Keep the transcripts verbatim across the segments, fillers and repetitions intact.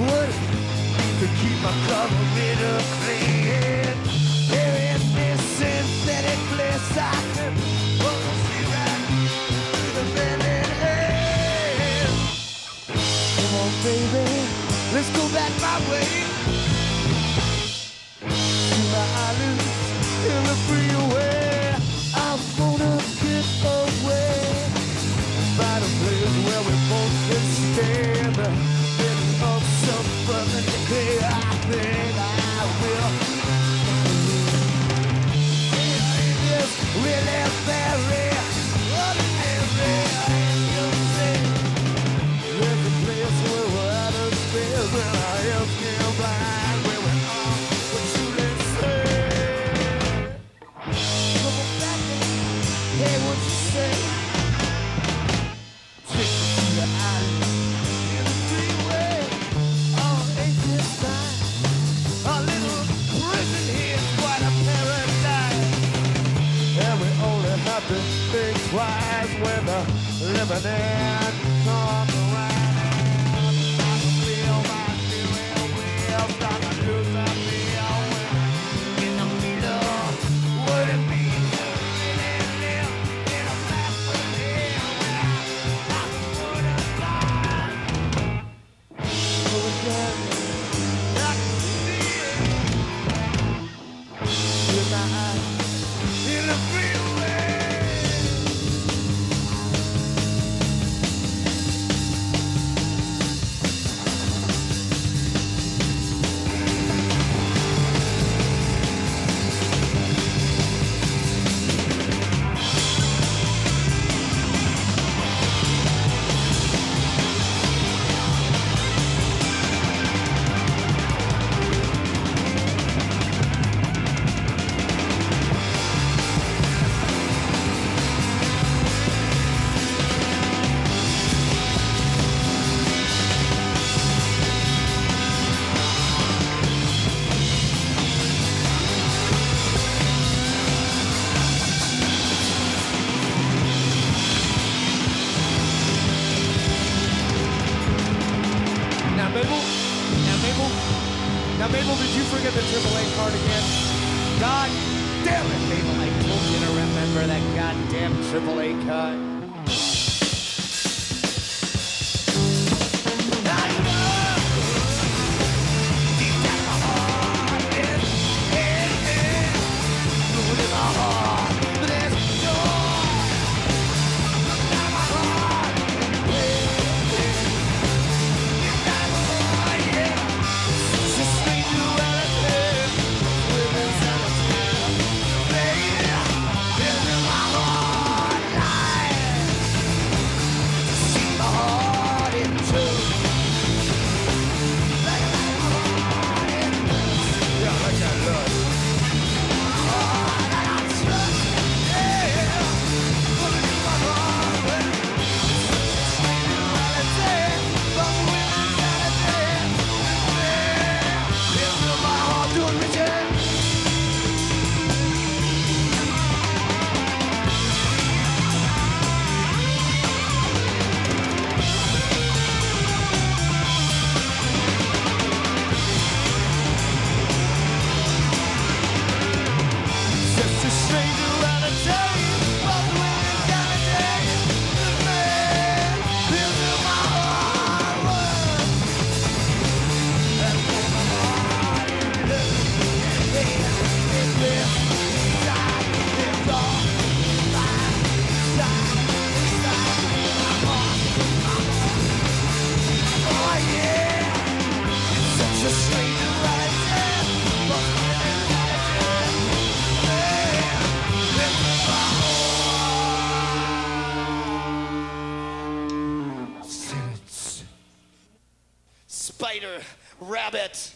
wood to keep my carburetor clean. There ain't this synthetic bliss I can almost see right through the bending hand. Come on, baby, let's go back my way. See my islands in the freeway. I wanna get away. Find a place where we both can stand. Getting up some further decay. I think I will. It is really very ordinary. You say there's a place where we're out of space, where our health can blind, where we are what you say. Come on back and hey, what you say? Think twice when the living end comes around. I can feel my steering wheel start to lose the feel in the middle. Would it be to really live in a flat with him where I would have died? So again, I can see it with my eyes in the freeway. Now, Mabel, did you forget the triple A card again? God damn it, Mabel, I told you to remember that goddamn triple A card. Spider Rabbit.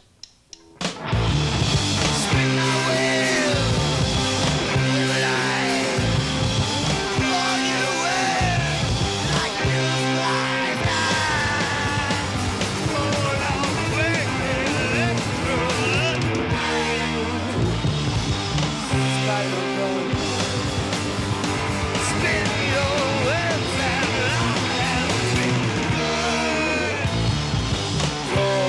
Spin my wheel, live life, blow you away like a new life now. Roll away, electro. Spider going, spin your webs and I'll have it good.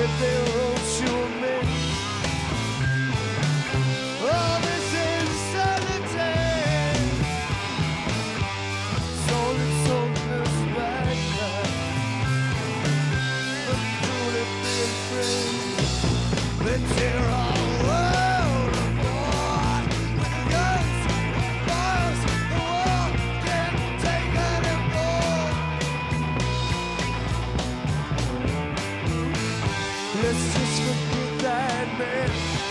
if they won't show me. Oh, this insanity. Solid, soulless bad guy. But truly feel free. They tear our world apart with guns, fires, the war can't take anymore. Let's just forget that man.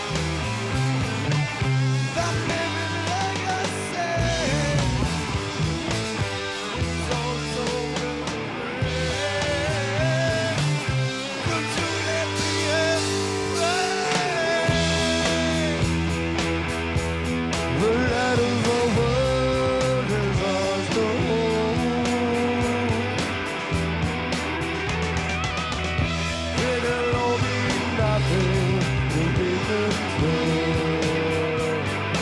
That living legacy. So, so good. Could you let me in? The light of the world is ours to hold. It'll all be nothing to be controlled.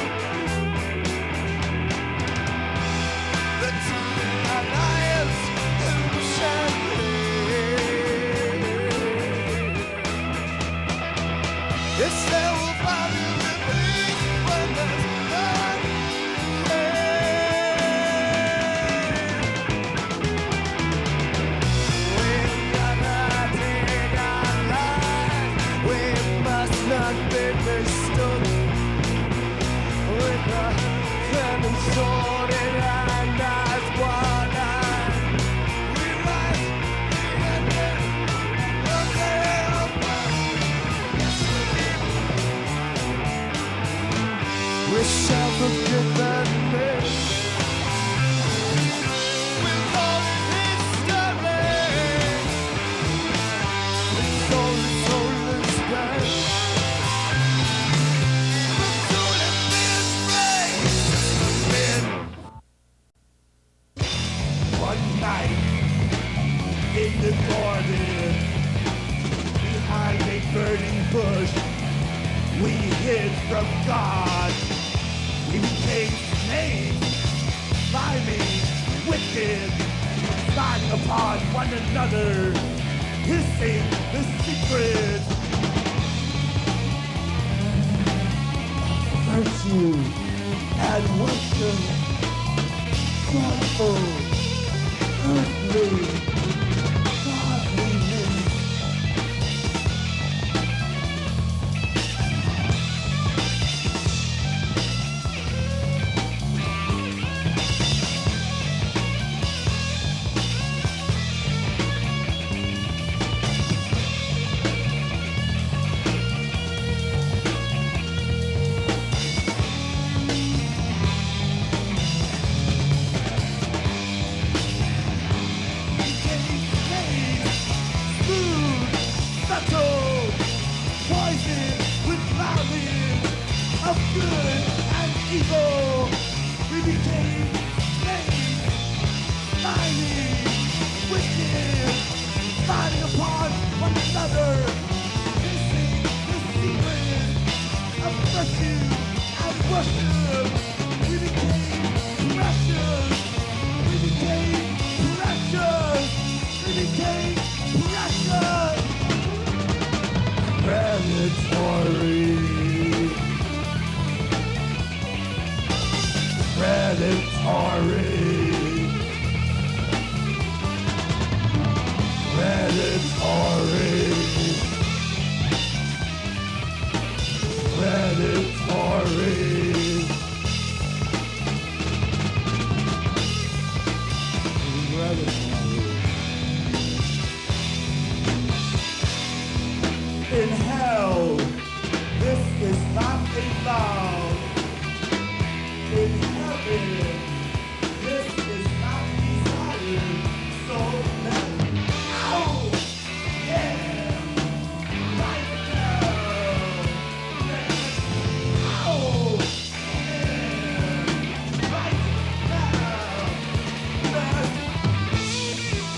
The truly alliance and champagne. It's still probably peace when there's none. We cannot take our lives. We must not be mistook. With a cannon sword in our knives, one eye. We rise, we enter, okay, we shall forget that man. We'll call it history. It's soulless, soulless bad. But truly feels free. Men. One night in the garden, behind a burning bush, we hid from God. We became slaves, slimy, wicked, spying upon one another, hissing the secrets of virtue and worship, thoughtful, earthly, godliness. In hell, this is not allowed. In heaven, this is not desired. So let out, yeah, right now. Let out, yeah, right now. Let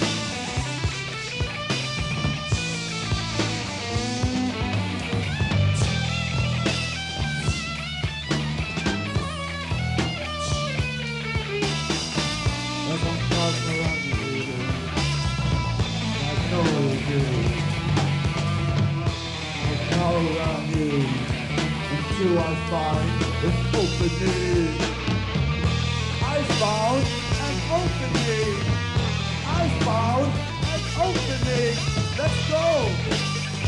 do I find an opening? I found an opening. I found an opening. Let's go.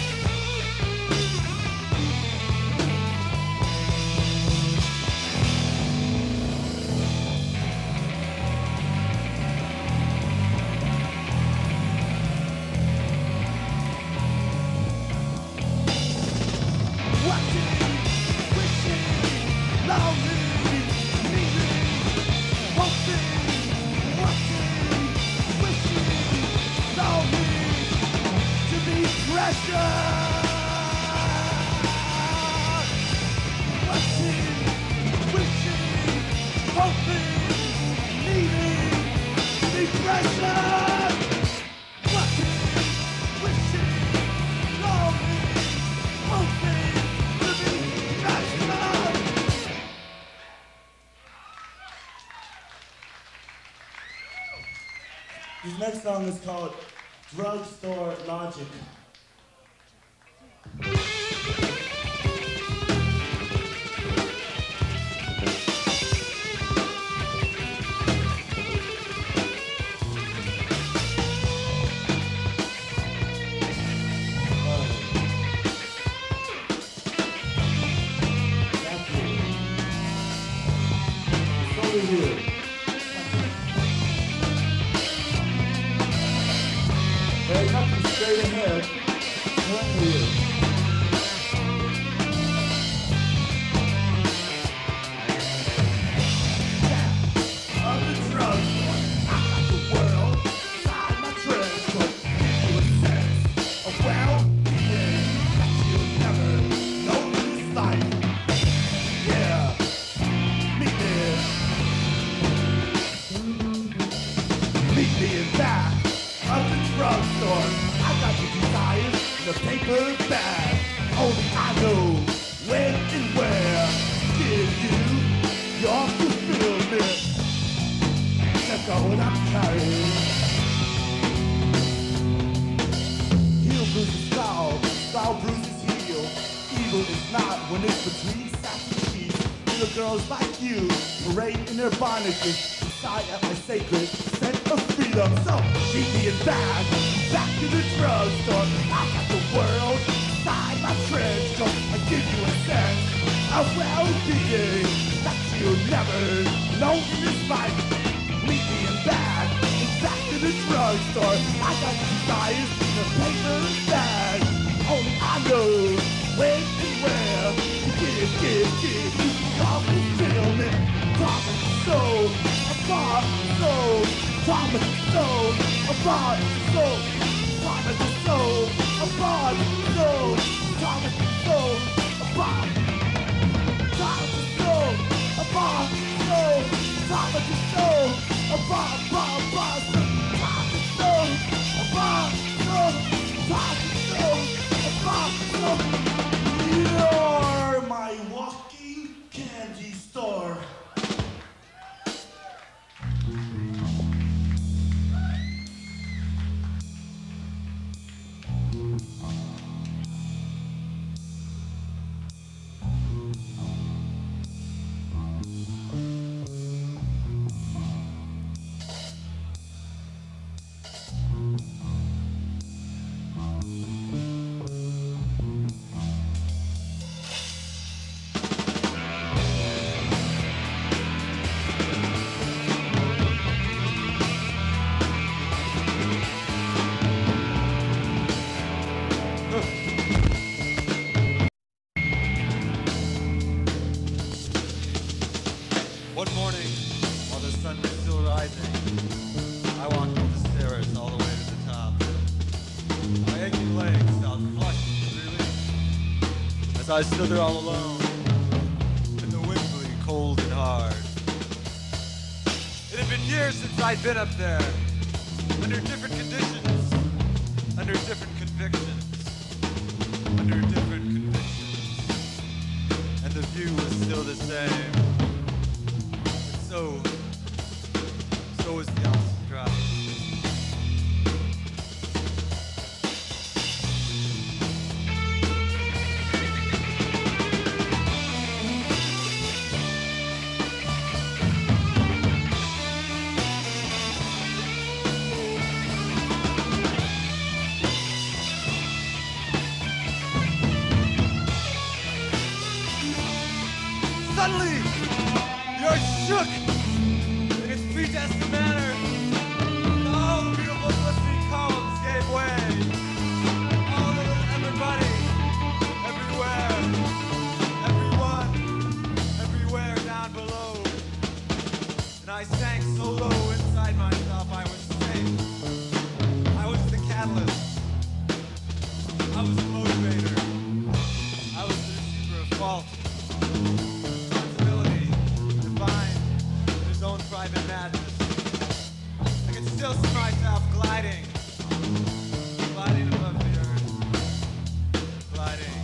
This next song is called Drugstore Logic. Here. Hey, nothing straight ahead. Turn to you. I'm the drugstore. I got the world inside my trench coat. Give you a sense of well-being that you'll never know in this life. Yeah, meet me. Meet me in back of the drugstore. I got your desires in a paper bag. Only I know when and where to give you your fulfillment. Check out what I'm carrying. Heel bruises skull, skull bruises heel. Evil is not when it's between sassy teeth. Little girls like you parade in their bondages. Sigh at my sacred scent of freedom. So keep me in back, back to the drugstore. I got the world inside my trench coat. I give you a sense of well-being that you'll never know in this life. Meet me in back, back to the drugstore. I got desires in a paper bag. Only I know when and where to give, give, give you your fulfillment. Promise so. Bar, soul, promise soul, a bar, soul, promise soul, a bar, soul, promise soul, a bar, promise soul, a bar, soul, promise soul, a bar, bar, bar, promise soul, a bar, soul, promise soul, a bar, soul. You're my walking candy store. One morning, while the sun was still rising, I walked up the stairs all the way to the top. My aching legs felt flushed with relief as I stood there all alone, in the wind blew cold and hard. It had been years since I'd been up there, under different conditions, under different convictions, under different convictions, and the view was still the same. So, so is the oxygen drop. still see myself gliding, gliding above the earth, gliding.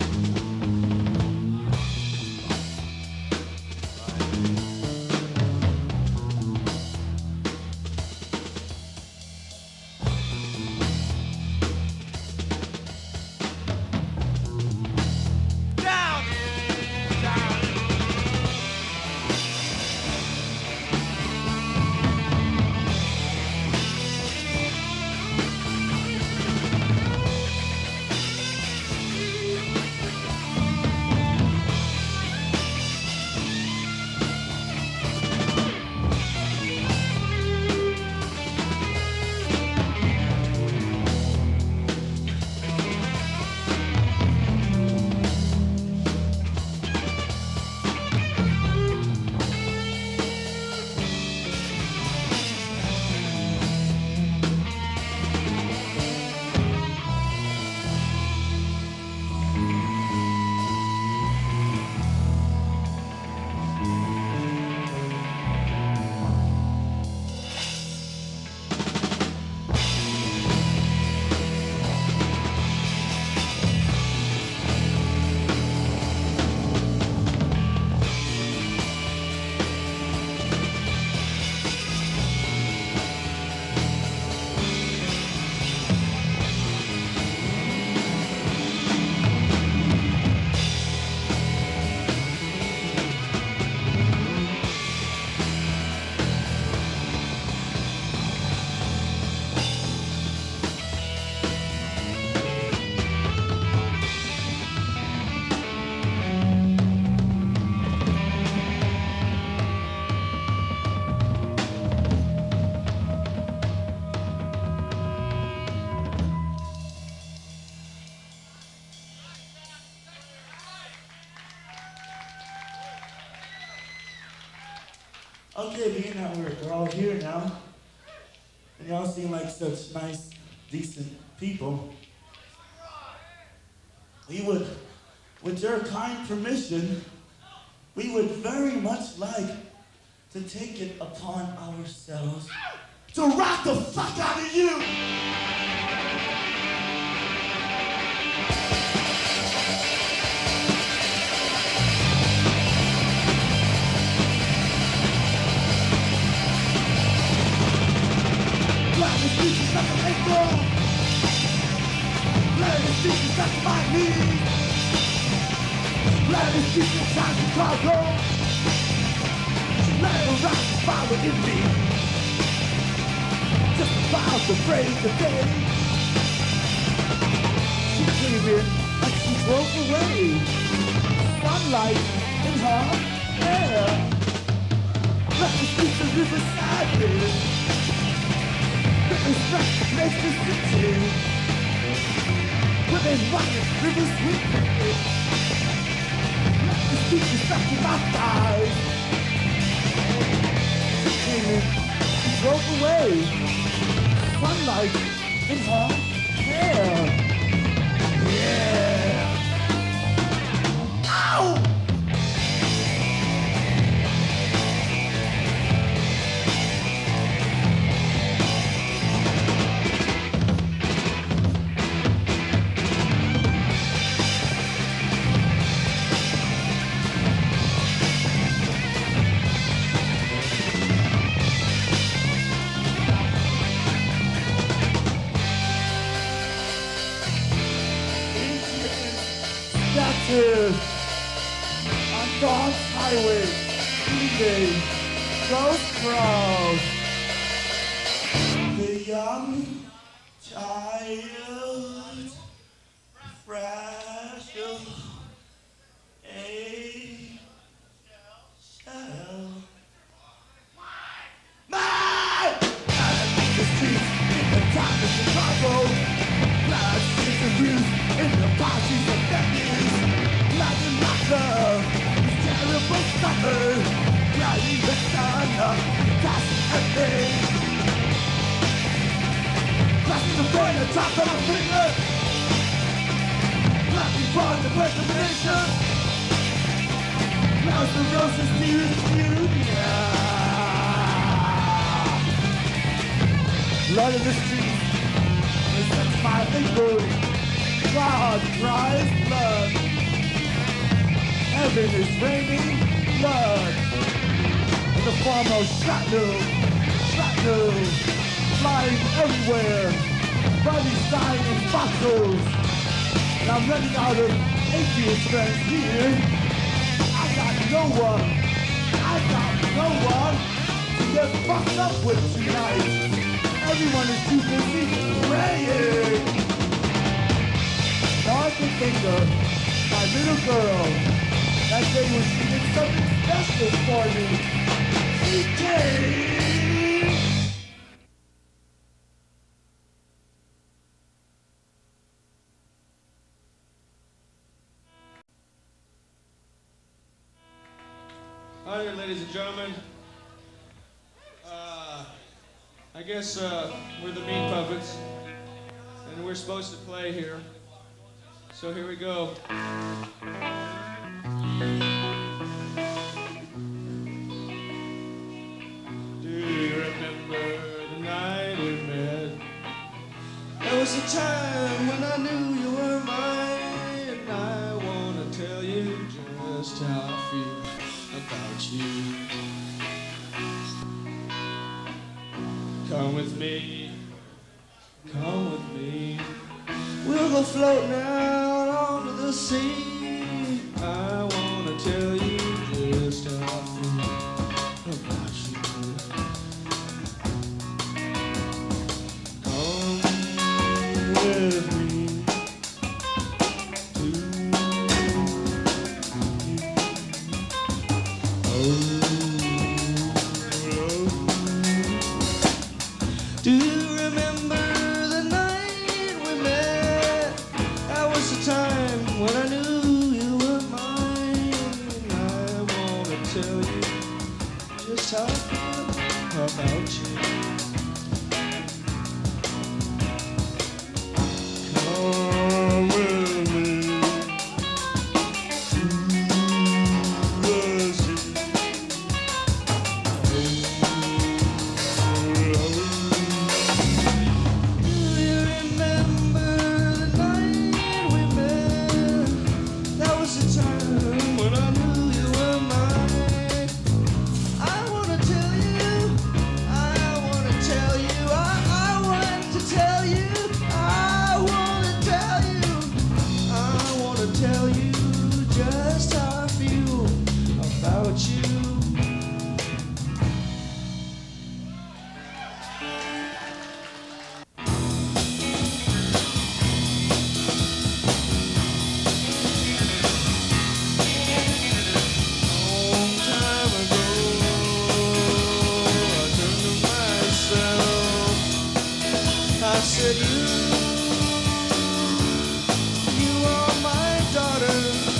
Okay, being that we're, we're all here now, and y'all seem like such nice, decent people, we would, with your kind permission, we would very much like to take it upon ourselves to rock the fuck out of you! Like an ankle. Let it speak touch my knees. Let it speak inside Chicago. Let it rock the fire in me. Just about to break the day. She came in and she drove away. Sunlight in her hair. Let me speak the river sadness. Respect makes the city with a rocket rivers with me. Let the speakers back in my thighs. She came in, she drove away. Sunlight in her hair. Yeah. Ow! On God's highway, evening, ghost crowd. The young child, fragile, a shell. Mine! The streets in the town of Chicago. Blood streets of views in the parties of Venice. Like a locker, this terrible summer, riding the sun of dust and rain. Pressing the boy on top of my finger, laughing for the birth of the nation. Now's the roses to the union. blood in the streets. And since my ankle, God cries blood. Heaven is raining blood. In the form of shrapnel, shrapnel, flying everywhere. Bodies dying in fossils. And I'm running out of atheist friends here. I got no one. I got no one to get fucked up with tonight. Everyone is too busy praying. Now I can think of my little girl. That day when she did something special for me. She came. Hi there, ladies and gentlemen. Uh, I guess uh, we're the Meat Puppets, and we're supposed to play here. So here we go. Do you remember the night we met? There was a time when I knew you were mine, and I want to tell you just how I feel about you. Come with me, come with me. We'll go floating out onto the sea. I wanna tell you just how I feel about you. Come with me to you. Oh. Do you remember the night we met? That was the time when I knew you were mine. I wanna tell you just how I feel about you. Come with me to the sea. Tell you just how I feel about you. Long time ago, I turned to myself. I said, you, you are my daughter.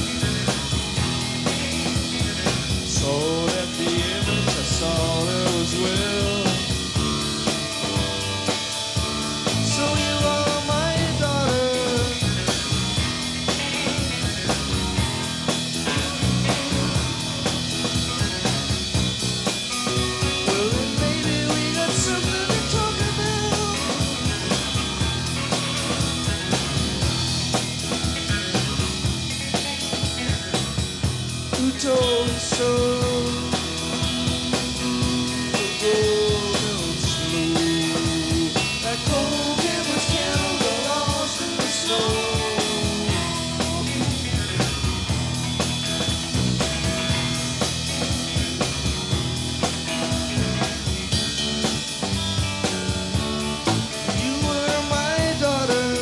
So at the image I saw there was will. So you are my daughter. Well then maybe we got something to talk about. Who told you so? The golden slew. That cold camera's candle got lost in the snow. You were my daughter.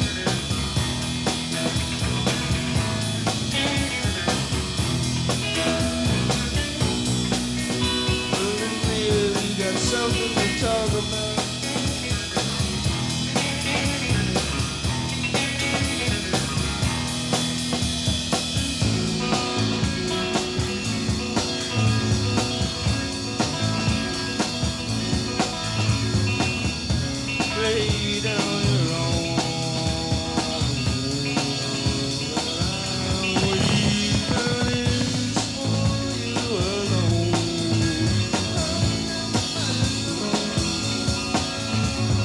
Well, then maybe we got something to talk about. Lay down your arms. Weeping is for you alone.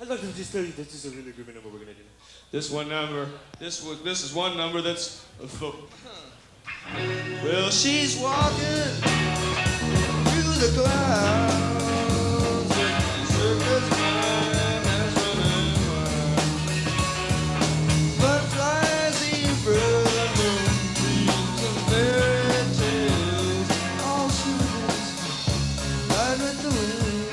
I'd like to just tell you this is a really groovy number we're gonna do. This one number, this was, this is one number that's. Well, she's walking through the clouds. Circus time has run out. Butterflies, zebras, dreams and fairy tales. All shooting right with the wind.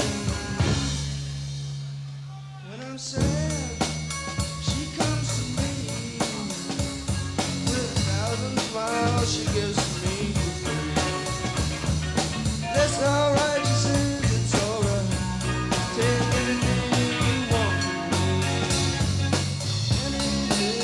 When I'm sad, she comes to me with a thousand smiles she gives to me for free. That's alright, she says, it's alright. Take anything you want from me. Anything.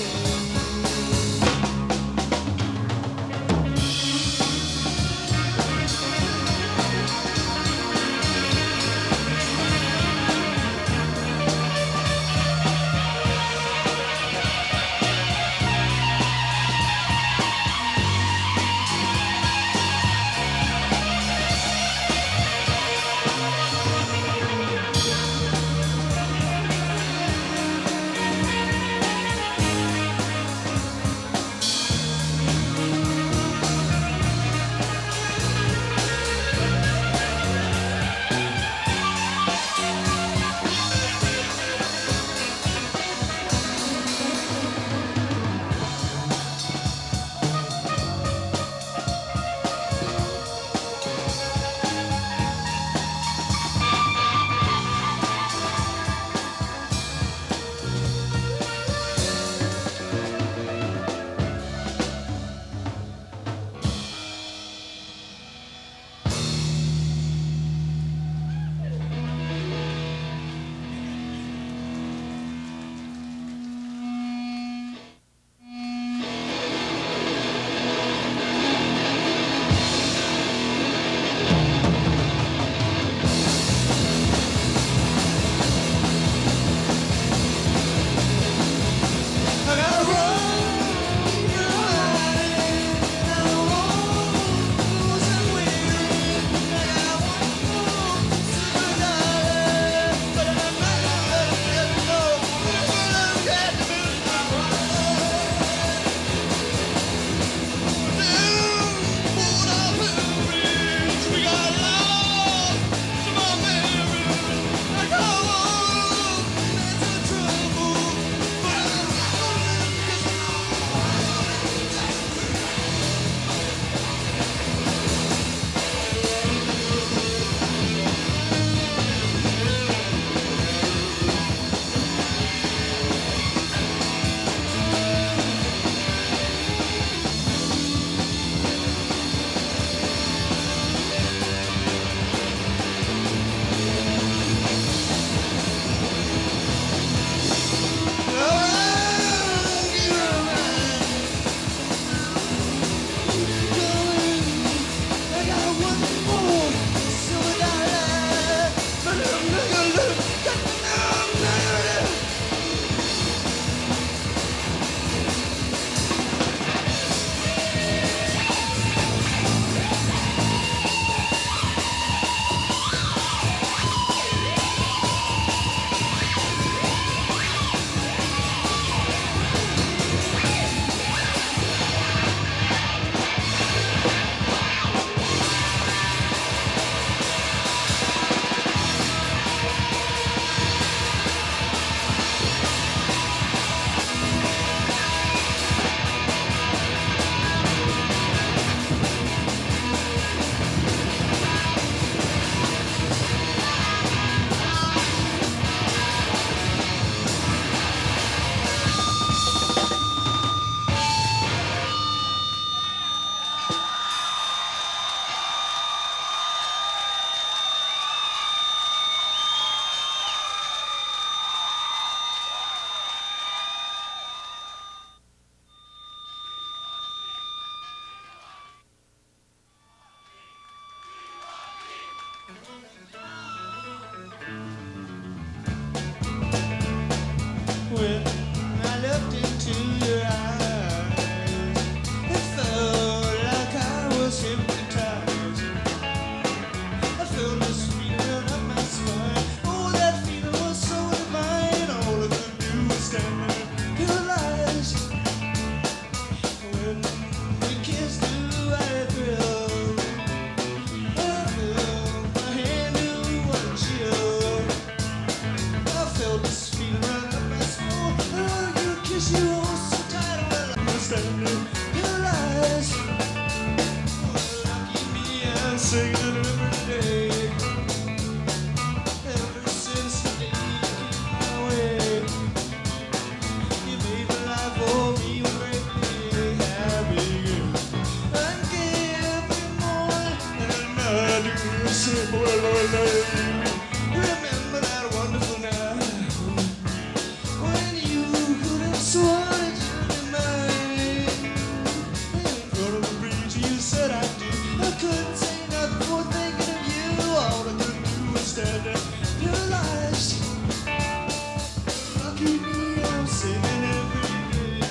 Remember that wonderful night when you could have sworn that you'd be mine. In front of the preacher you said I do. I couldn't say nothing for thinking of you. All I could do was stand there paralyzed. Lucky me, I'm singing every day.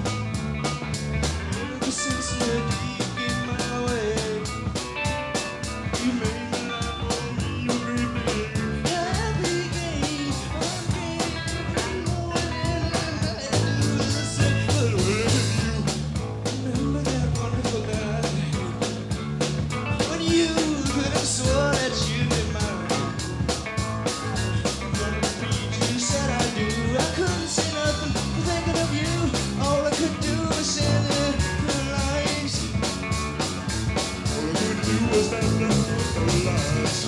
Ever since you're deep in my way, you made me laugh for me, you great big. Every game, one game, more than I do is say, but when you remember that wonderful night when you could have sworn that you'd be mine. Gonna read you said I do. I couldn't say nothing for thinking of you. All I could do was say the good lines. All I could do was stand up for the lies.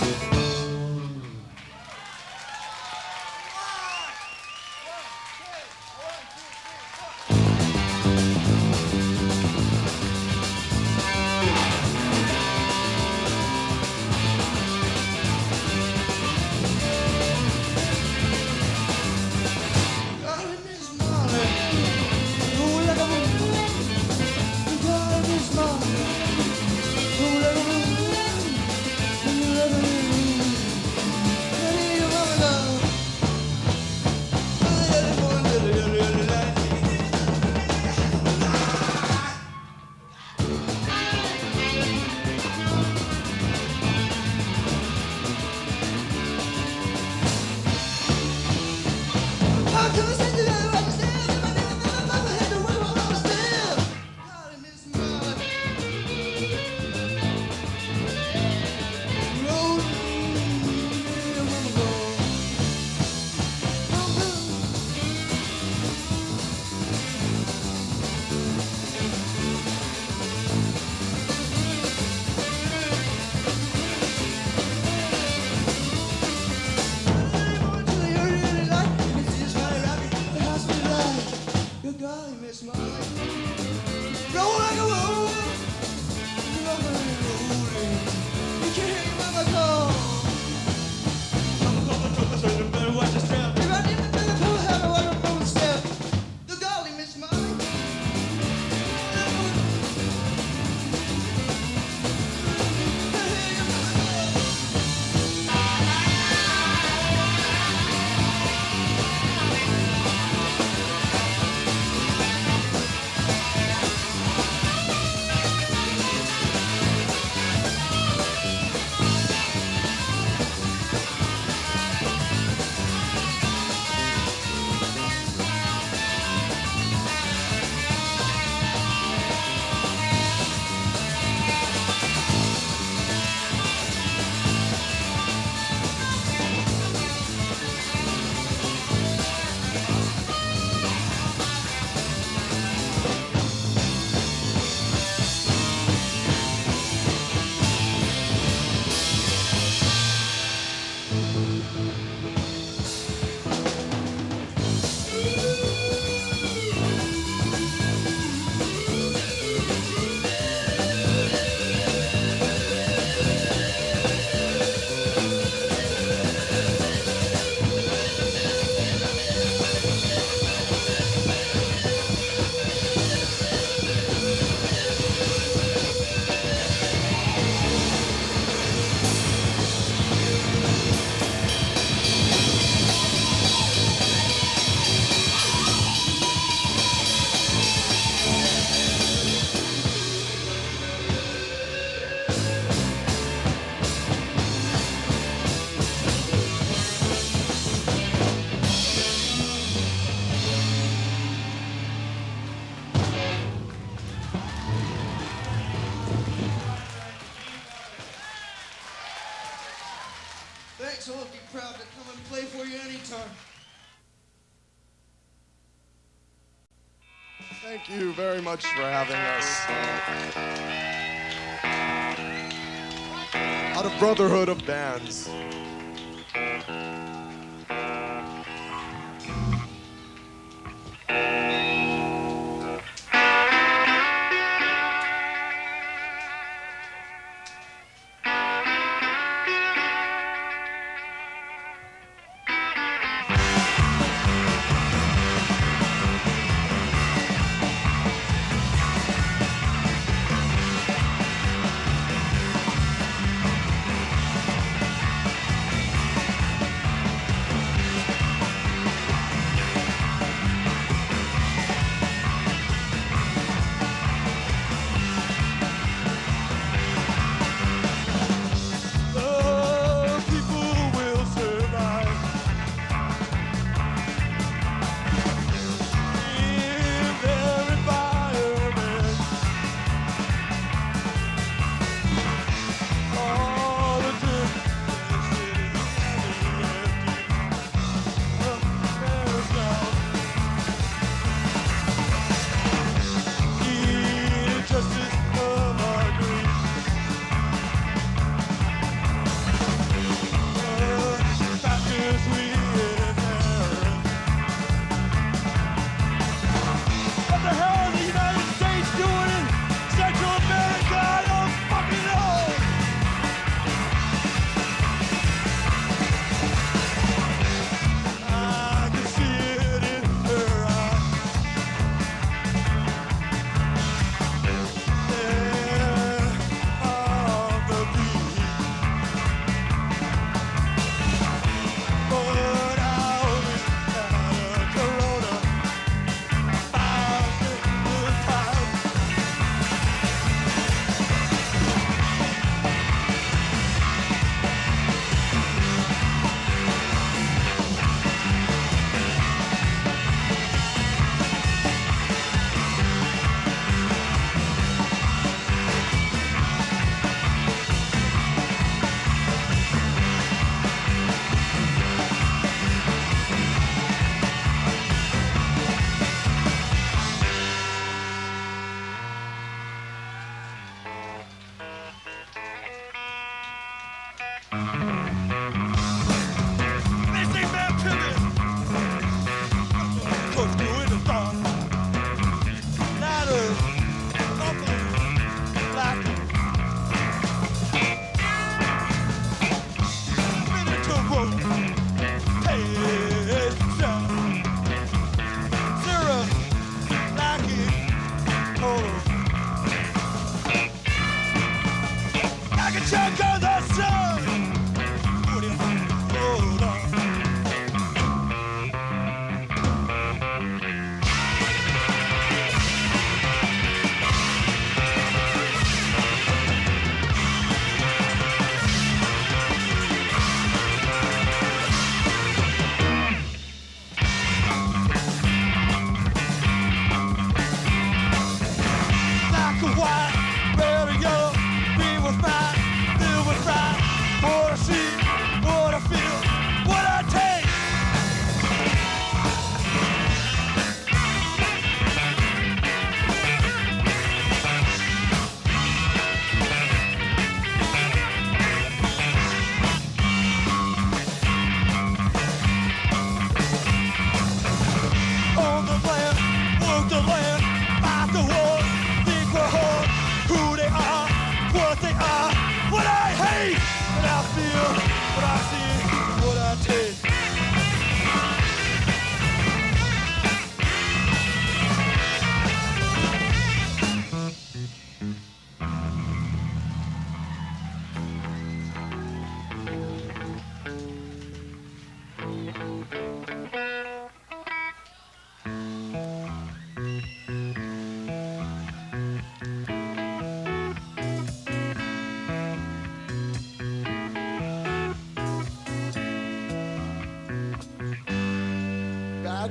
Darling Miss Molly, oh like a woman. Darling Miss Molly, oh like a woman. Oh like a woman. Hey, your mama love. Oh, yeah, boy, yeah, yeah, yeah, yeah, yeah. I couldn't say that I was there, but I never thought I had to wait while I was there. Darling Miss Molly, rolling, yeah, mama love. Oh, good. Roll like a roll, rolling, rolling. You can hear your mama call. Mama call the truck, so you better watch your step. If I didn't think the pool had a waterfall step, the golly Miss Molly. Thanks, I'll be proud to come and play for you anytime. Thank you very much for having us. Out of Brotherhood of Bands.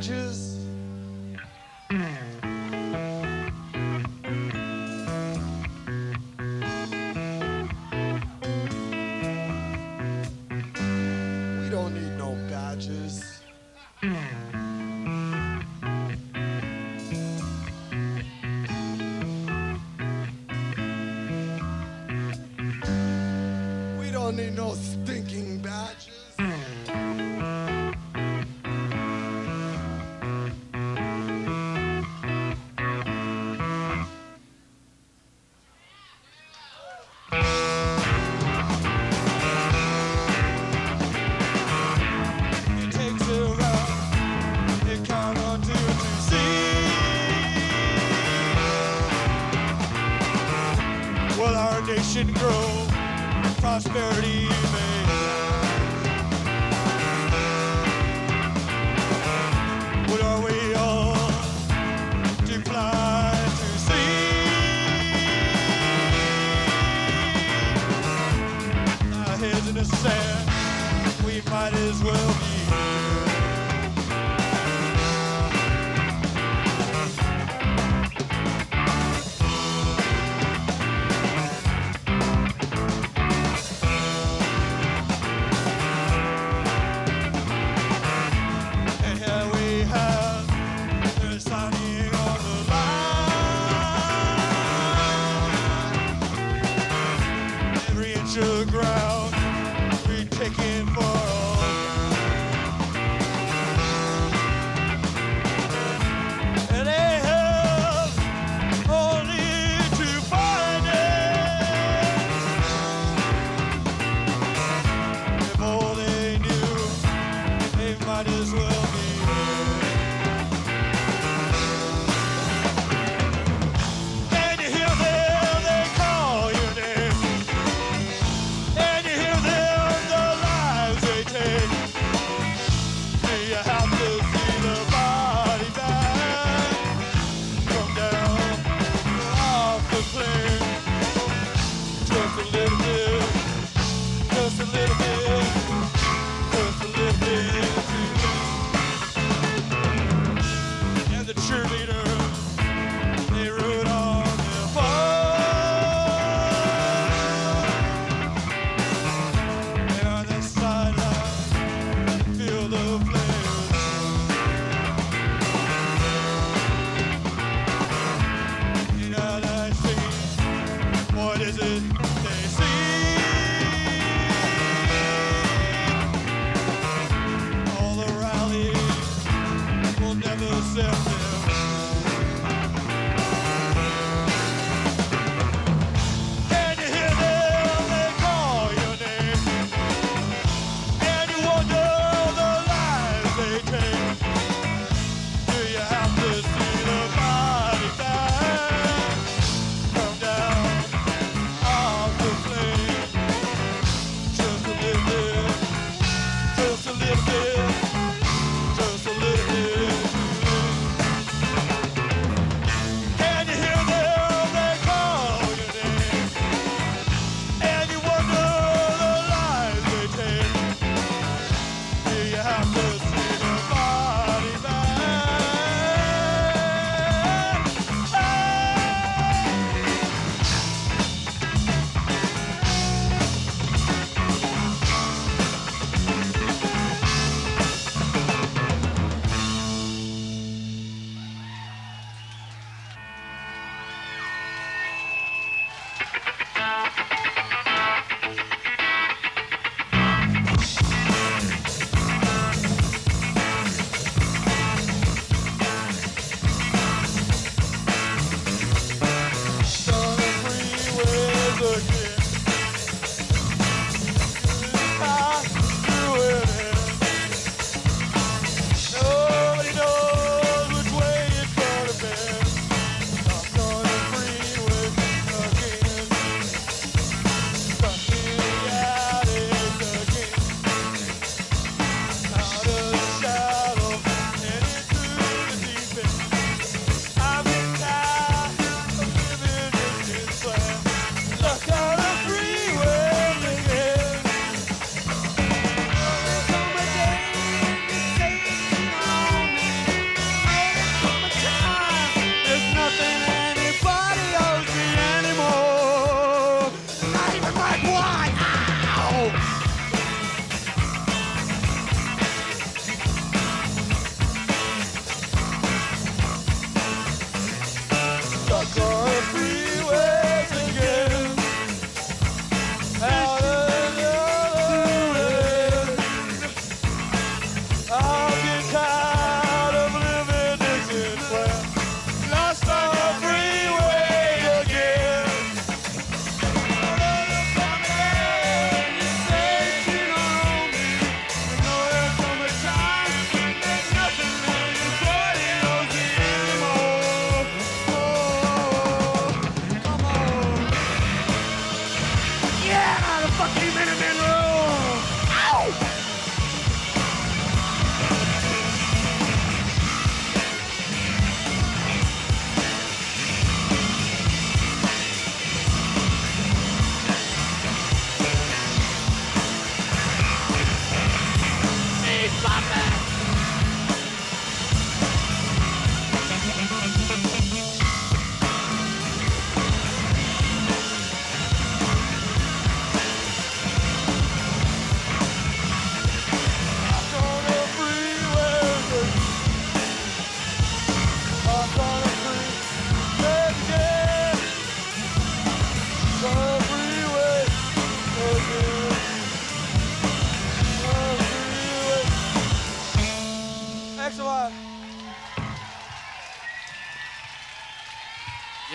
badges. We don't need no badges. We don't need no stinking badges. It takes a round, it count on two to see. Will our nation grow? Prosperity may last. What are we all to fly to see? Our heads in the sand, we might as well be And here we have the signing on the line. Every inch of ground we taking for all. And they have only to find it. If all they knew, they might as well be And you hear them, they call your name. And you hear them, the lives they take. Do you have to see the body bag come down off the plane? Just a little bit, just a little bit, just a little bit too late. And the cheerleaders, they root on their phone. And on the sideline, feel the flames. United States, what is it they see? All the rallies will never set them. And you hear them, they call your name. And you wonder the lives they take. Do you have to see the body bag come down off the plane? Just a little bit, just a little bit, just a little bit too late. And you hear them, they call your name. And you wonder the lives they take. Do you have to see the body bag?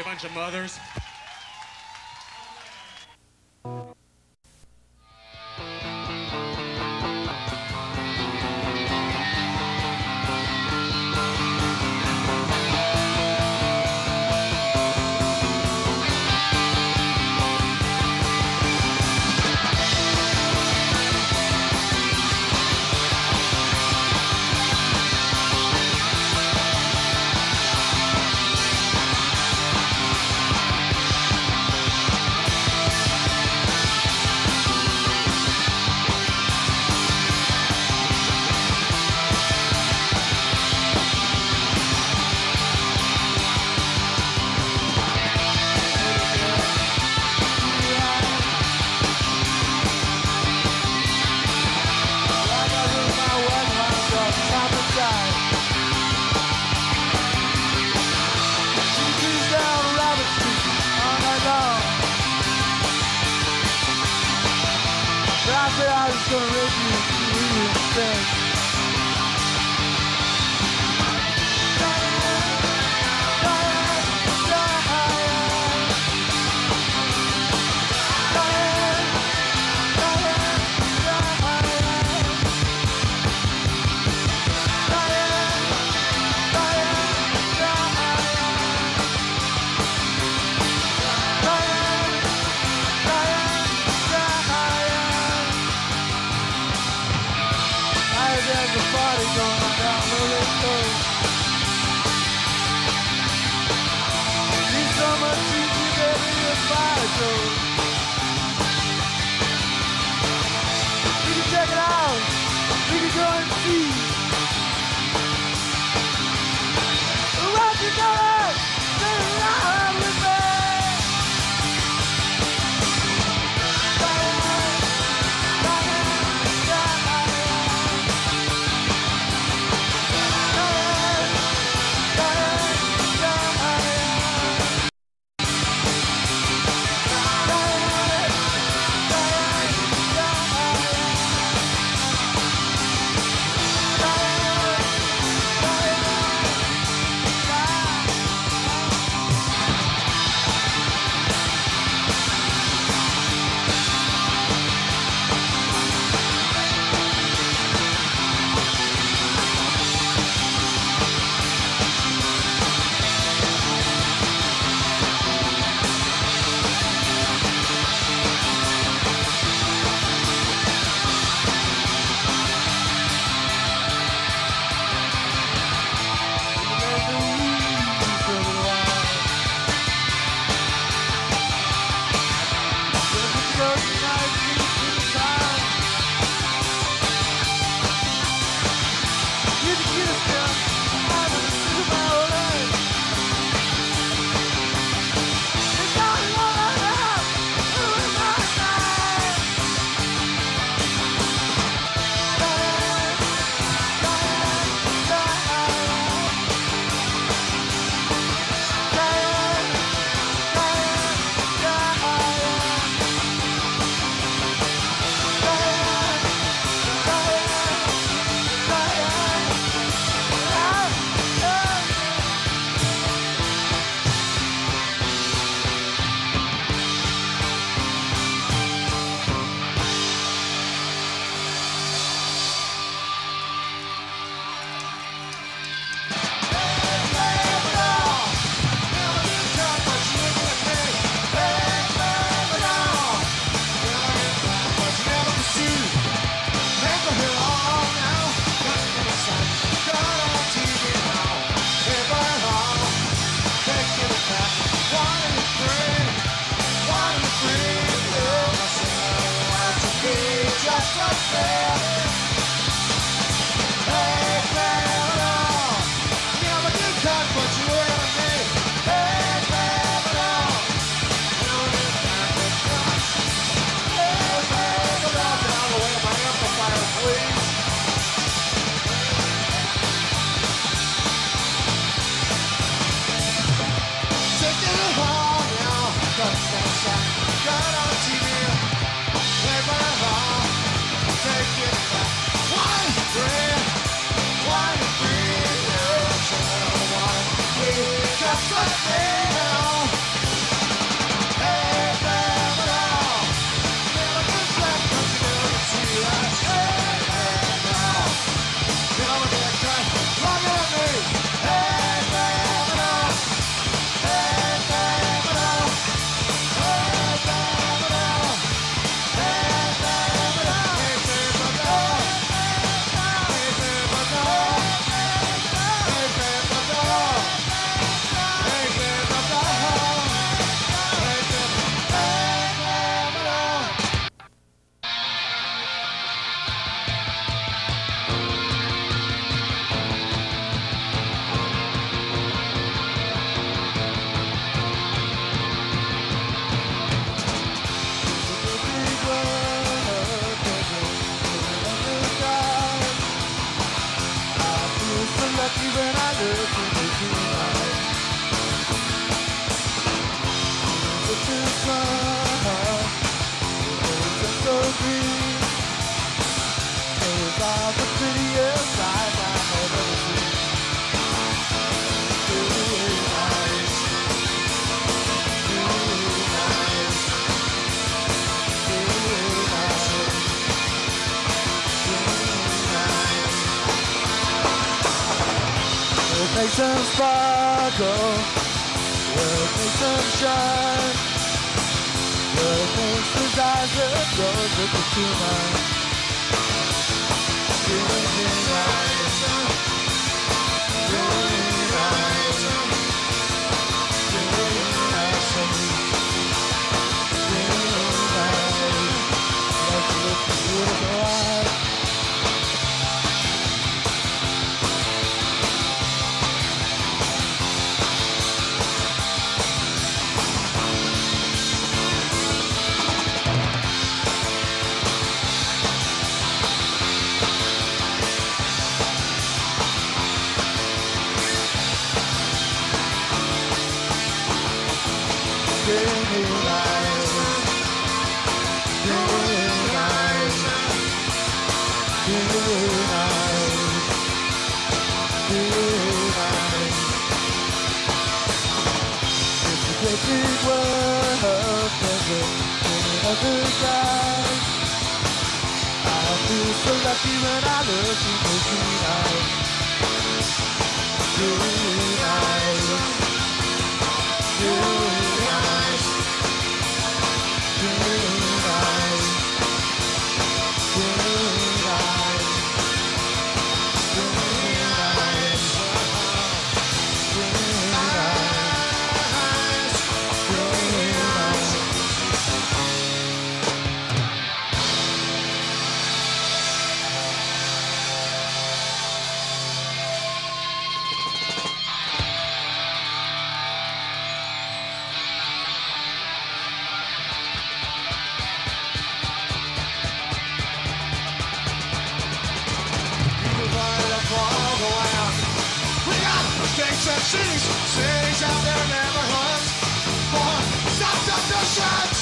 bunch of mothers. Just like me now. makes them sparkle, what makes them shine, what makes his eyes look rose with the tonight. Green eyes, green eyes, green eyes, green eyes, let's look beautiful eyes. Big world of pleasure in other guys. I feel so lucky when I look in those green eyes. Green eyes, green eyes, green eyes, green eyes, green eyes, green eyes. Cities, cities out there, neighborhoods, more stopped up the shots.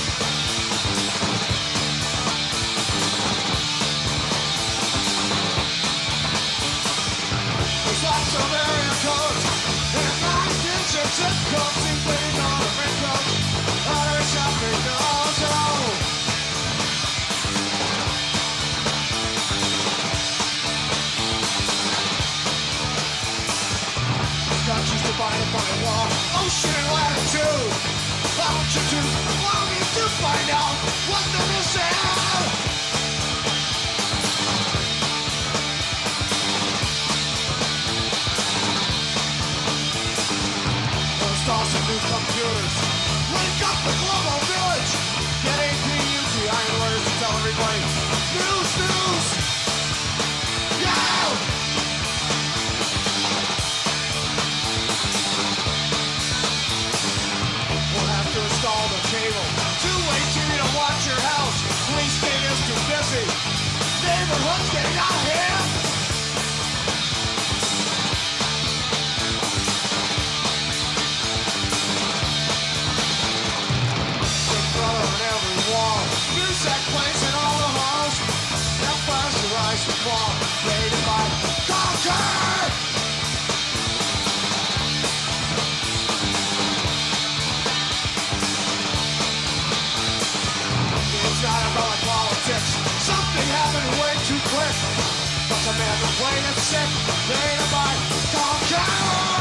There's lots of area codes, and nine digit zip codes, including all the red codes. Other shopping knows it all. Countries divided by a wall, ocean and latitude. I want you to, want me to find out what they're missing. Let's toss some new computers. Wake up the global village. Get A P U T iron orders to tell everybody. News, news. Yeah! Install the cable. Two-way T V to watch your house. Police state is too busy. Neighborhood's getting out of hand. Big brother on every wall. Music plays in all the halls. Empires to rise and fall. Created by Conquer! It's not about politics. Something happened way too quick. But the man who played it sick. Created by Conquer!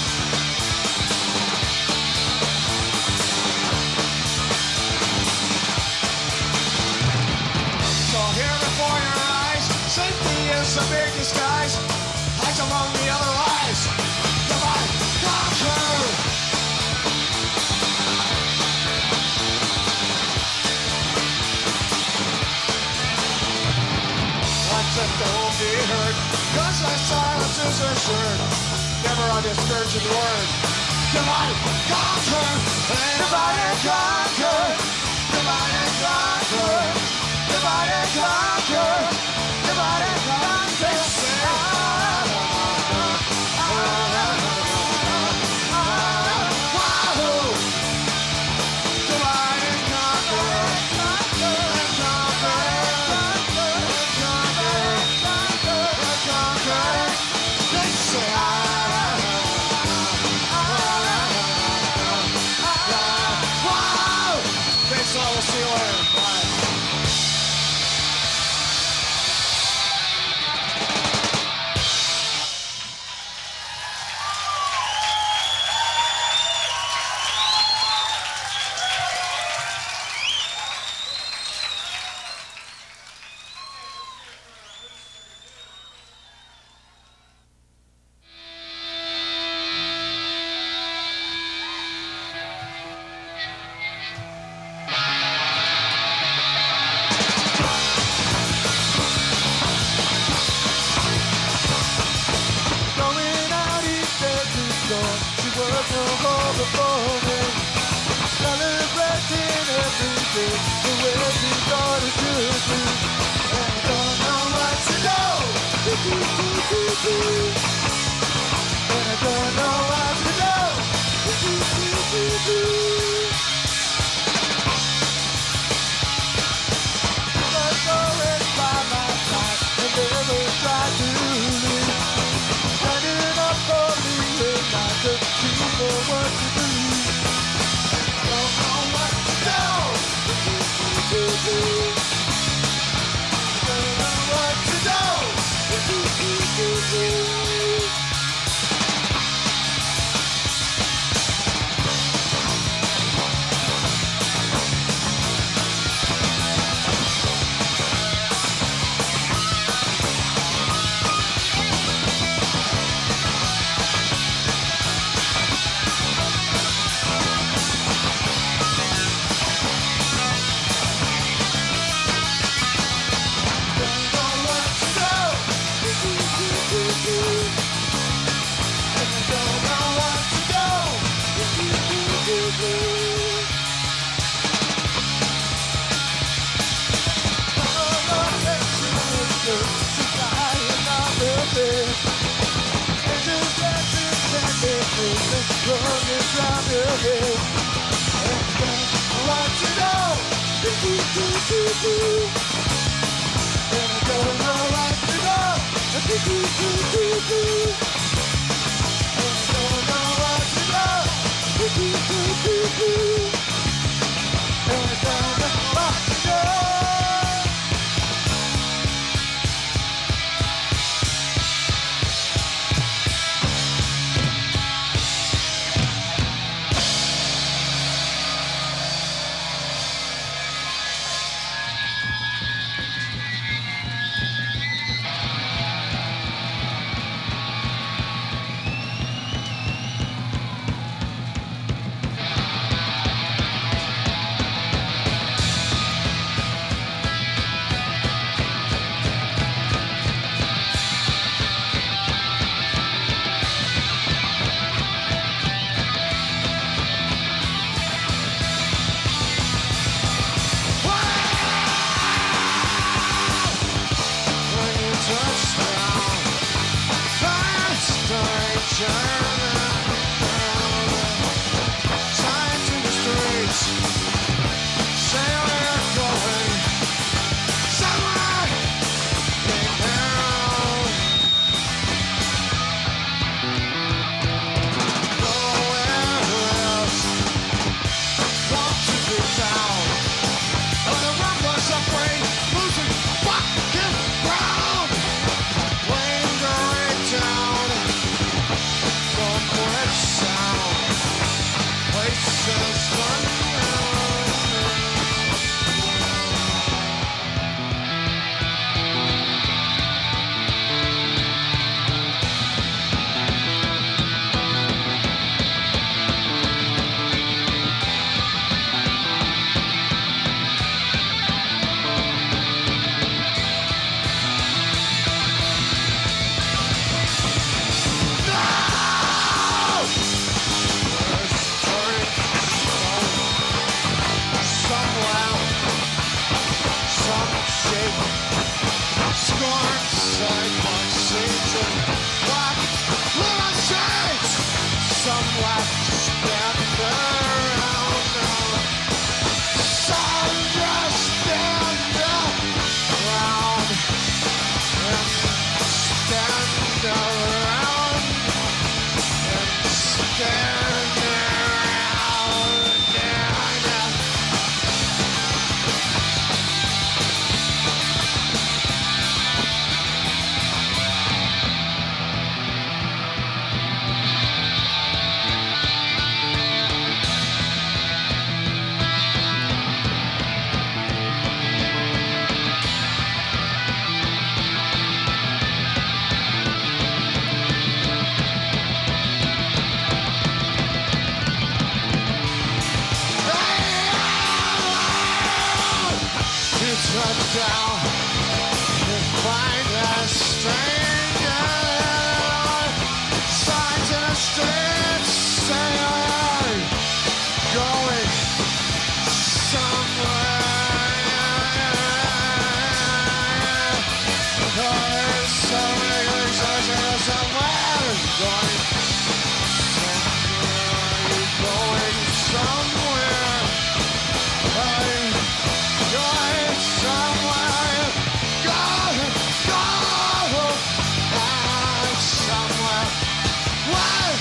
So here before your eyes, safety is a big disguise. Hides among the other lies. Divide, conquer! That they won't be heard, cause my silence is assured. Never a discouraging word. Divide, conquer, and divide and conquer. Divide and conquer. Divide and conquer. Divide and conquer. Divide and conquer. And conquer. And I don't know what to do. Just always by my side and never try to leave. Standing up for me and not just people what to do. Don't know what to do. Don't know what to do. Somewhere somewhere, somewhere going. Somewhere you're going somewhere. I'm going somewhere. Go, go, I'm somewhere. What?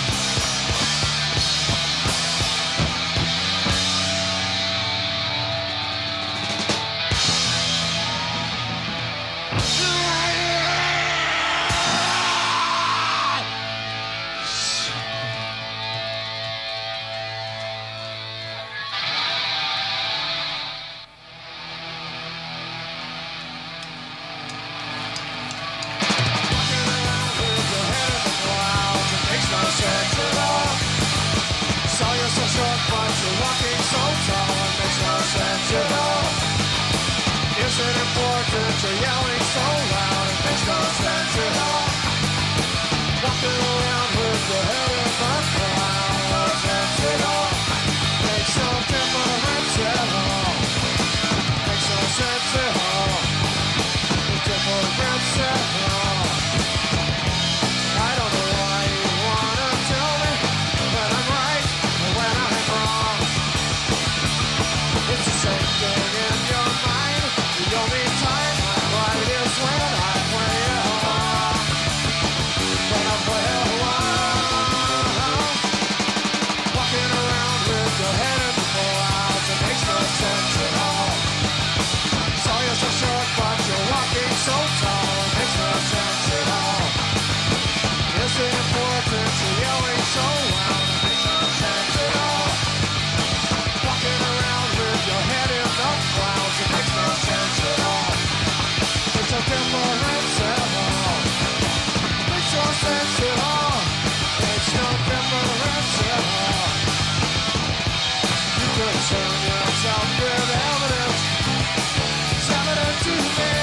Is it important you're yelling so loud? It makes no sense at all. Walking around with your head in the clouds, no sense at all. Makes no difference at all. Makes no sense at all. No difference at all. I don't know why you wanna tell me when I'm right or when I'm wrong. It's the same thing in your mind. The only time I'm right is when I play along. When I play along. Walking around with your head in the clouds, it makes no sense at all. Saw you so short, but you're walking so tall, it makes no sense at all. Is it important you're yelling so loud? It makes no sense at all. Walking around with your head in the clouds, it makes no sense at all. Makes no difference at all. Makes no sense at all. Makes no difference at all. You could turn yourself with evidence. It's evident to me.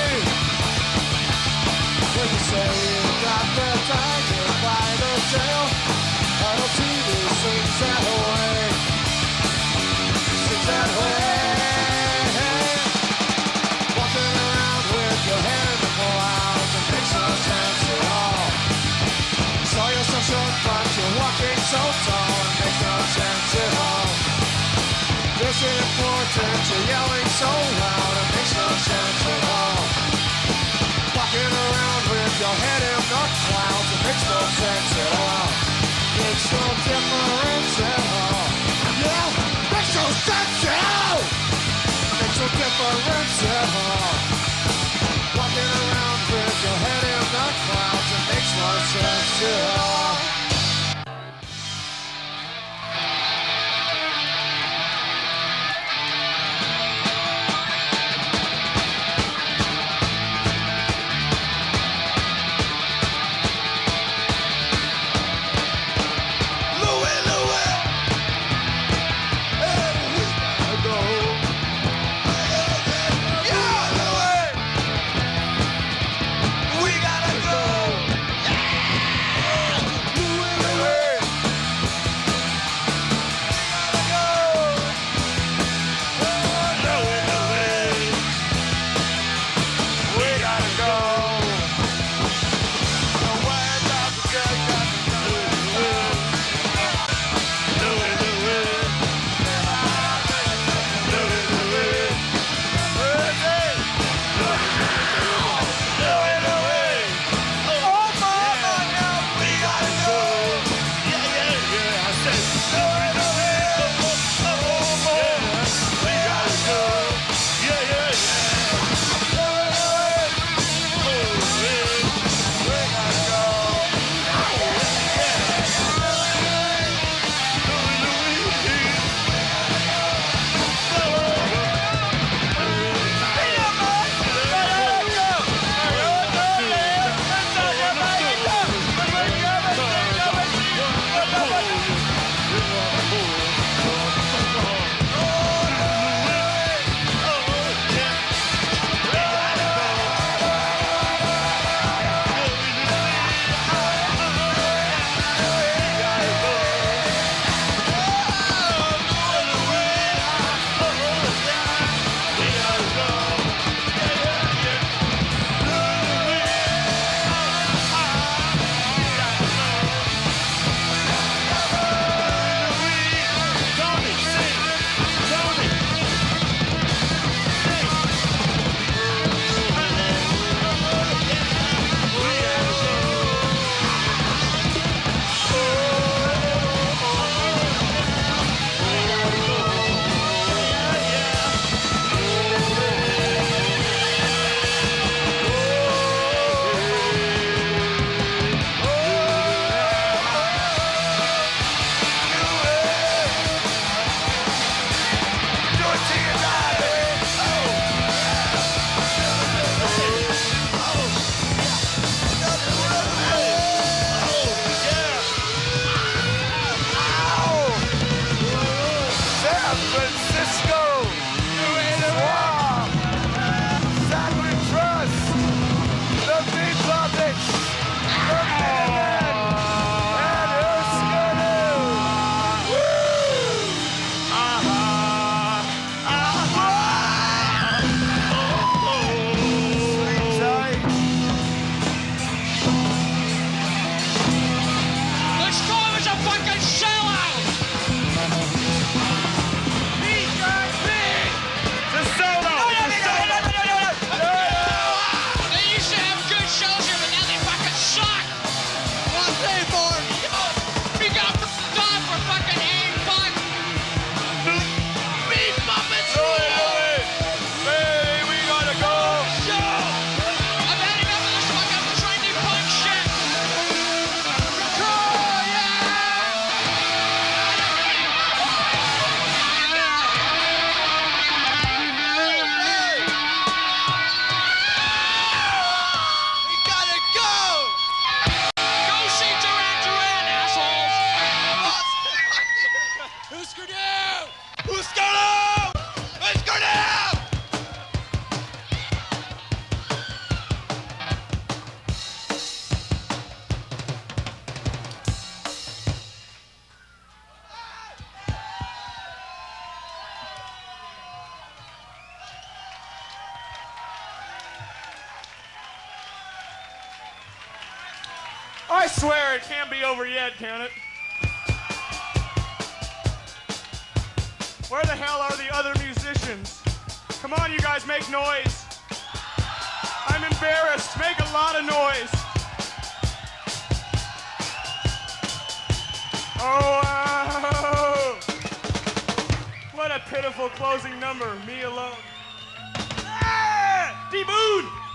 When you say you got the tiger by the tail, I don't see these things that way. Things that way. Walking around with your head in the clouds, it makes no sense at all. Saw you so short, but you're walking so tall, it makes no sense at all. Is it important you're yelling so loud? It makes no sense at all. Walking around with your head in the clouds, it makes no sense at all. Makes no difference at all. Yeah, makes no sense at all. Makes no difference at all. Walking around with your head in the clouds, it makes no sense at all. Louis, Louis, hey, we gotta go. Yeah, Louis, we gotta go. Yeah. I swear it can't be over yet, can it? Where the hell are the other musicians? Come on, you guys, make noise. I'm embarrassed. Make a lot of noise. Oh, wow. What a pitiful closing number. Me alone. Ah! D-Boon!